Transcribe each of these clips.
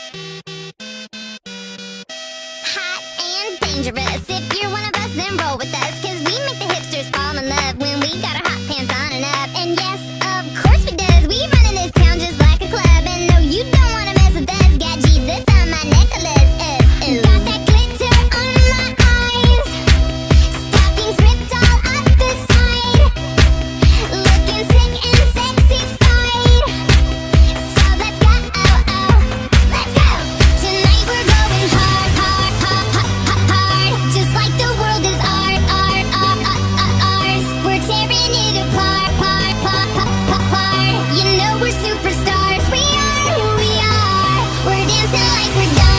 Hot and dangerous. If you're one of us, then roll with us, 'cause we make the hipsters fall in love when we got our hot pants on and up. And yes, of course we does. We run in this town just like a club. And no, you don't wanna mess with us. Got Jesus on my necklace. Got that glitter on my eyes. Stockings ripped all up the side. Looking sick and sexified. So let's go, let's go. Tonight we're going hard, hard, hard, hard, hard. Just like the world is ours. We're tearing it apart, part. You know we're superstars. We are who we are. We're dancing like we're dumb.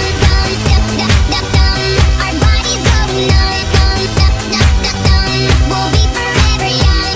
Our bodies go numb. We'll be forever young.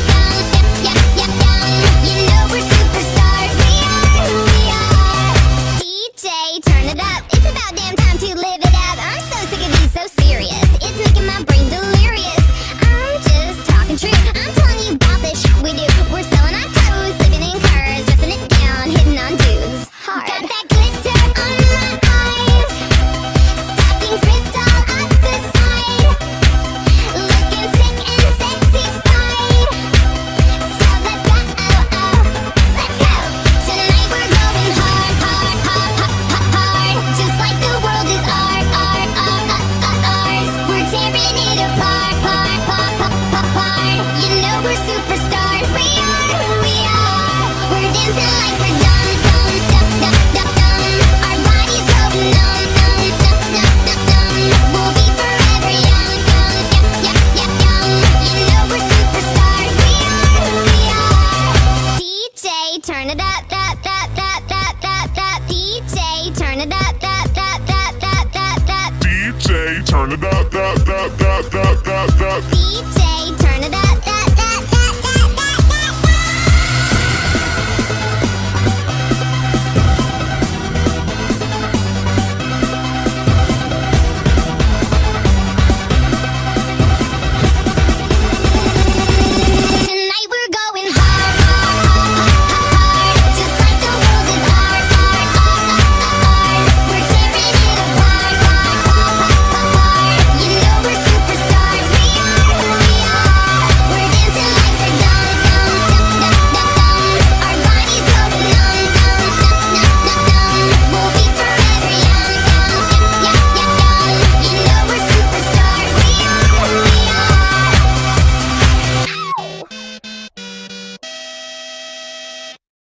You know we're superstars. We are who we are. DJ, turn it up. It's about damn time to live it up. I'm so sick of you, so serious. It's making my brain delirious. I'm just talking true. I'm telling you about this shit we do. We're selling our clothes, living in cars, dressing it down, hitting on dudes hard. Got that glitter on my eyes. Stockings ripped all up the side. Looking sick and sexified. So let's go, let's go. Tonight we're going hard, hard, hard, hard, hard. Just like the world is ours. We're tearing it apart, part. You know we're superstars. We are who we are. We're dancing like we're dumb. Our bodies go numb. We'll be forever young. You know we're superstars. We are who we are. DJ, turn it up. DJ, turn it up. DJ, turn it up. DJ.